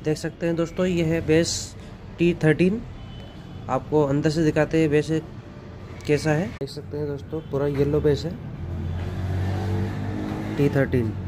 देख सकते हैं दोस्तों, ये है बेस T13। आपको अंदर से दिखाते हैं बेस कैसा है। देख सकते हैं दोस्तों, पूरा येलो बेस है T13।